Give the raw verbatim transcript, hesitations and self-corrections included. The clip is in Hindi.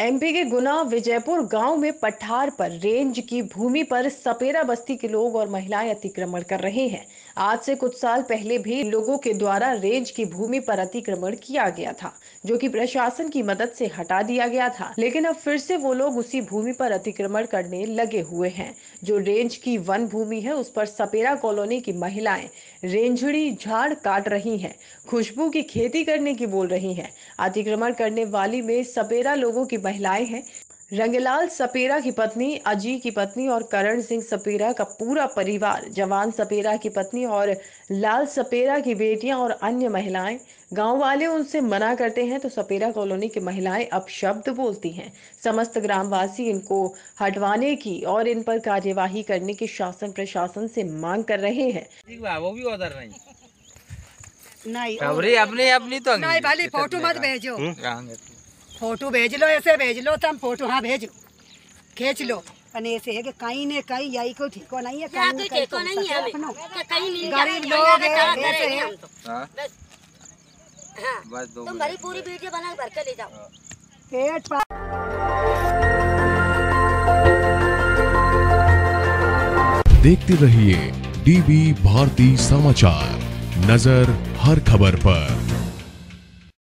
एमपी के गुना विजयपुर गांव में पठार पर रेंज की भूमि पर सपेरा बस्ती के लोग और महिलाएं अतिक्रमण कर रहे हैं। आज से कुछ साल पहले भी लोगों के द्वारा रेंज की भूमि पर अतिक्रमण किया गया था, जो कि प्रशासन की मदद से हटा दिया गया था। लेकिन अब फिर से वो लोग उसी भूमि पर अतिक्रमण करने लगे हुए हैं। जो रेंज की वन भूमि है, उस पर सपेरा कॉलोनी की महिलाएं रेंजड़ी झाड़ काट रही हैं, खुशबू की खेती करने की बोल रही हैं। अतिक्रमण करने वाली में सपेरा लोगों की महिलाएं हैं। रंगलाल सपेरा की पत्नी, अजी की पत्नी और करण सिंह सपेरा का पूरा परिवार, जवान सपेरा की पत्नी और लाल सपेरा की बेटियां और अन्य महिलाएं। गांव वाले उनसे मना करते हैं तो सपेरा कॉलोनी की महिलाएं अपशब्द बोलती हैं। समस्त ग्रामवासी इनको हटवाने की और इन पर कार्यवाही करने की शासन प्रशासन से मांग कर रहे हैं। वो भी उधर नहीं नहीं खबरी अपनी अपनी तो नहीं भाई, फोटो मत भेजो। फोटो भेज लो, ऐसे भेज लो, तुम फोटो हाँ भेजो, खींच लो। अने ऐसे है कि कहीं ने कहीं यही को ठीको नहीं है, कहीं ने कहीं नहीं है, गरीब लोग हैं, ऐसे हैं। बस दो तुम भरी पूरी वीडियो बना भर के ले जाओ। पेट पा देखते रहिए डीबी भारती समाचार, नजर हर खबर पर।